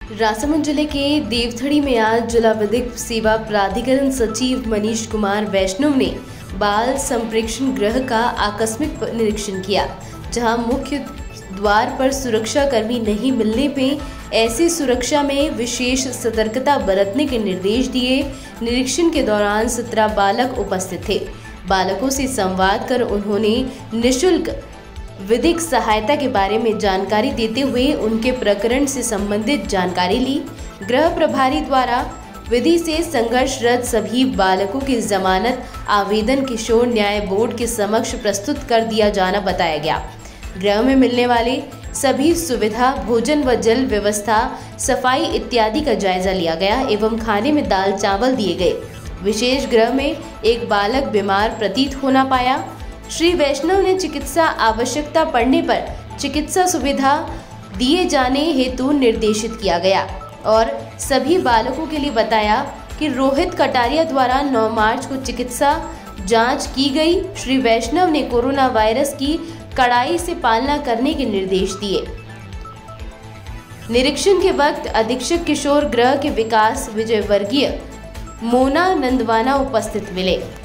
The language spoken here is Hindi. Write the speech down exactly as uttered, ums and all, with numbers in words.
राजसमंद जिले के देवथड़ी में आज जिला विधिक सेवा प्राधिकरण सचिव मनीष कुमार वैष्णव ने बाल संप्रेक्षण गृह का आकस्मिक निरीक्षण किया, जहां मुख्य द्वार पर सुरक्षा कर्मी नहीं मिलने पे ऐसी सुरक्षा में विशेष सतर्कता बरतने के निर्देश दिए। निरीक्षण के दौरान सत्रह बालक उपस्थित थे। बालकों से संवाद कर उन्होंने निःशुल्क विधिक सहायता के बारे में जानकारी देते हुए उनके प्रकरण से संबंधित जानकारी ली। गृह प्रभारी द्वारा विधि से संघर्षरत सभी बालकों की जमानत आवेदन किशोर न्याय बोर्ड के समक्ष प्रस्तुत कर दिया जाना बताया गया। गृह में मिलने वाले सभी सुविधा, भोजन व जल व्यवस्था, सफाई इत्यादि का जायजा लिया गया एवं खाने में दाल चावल दिए गए। विशेष गृह में एक बालक बीमार प्रतीत होना पाया। श्री वैष्णव ने चिकित्सा आवश्यकता पड़ने पर चिकित्सा सुविधा दिए जाने हेतु निर्देशित किया गया और सभी बालकों के लिए बताया कि रोहित कटारिया द्वारा नौ मार्च को चिकित्सा जांच की गई। श्री वैष्णव ने कोरोना वायरस की कड़ाई से पालना करने के निर्देश दिए। निरीक्षण के वक्त अधीक्षक किशोर गृह के विकास विजय वर्गीय, मोना नंदवाना उपस्थित मिले।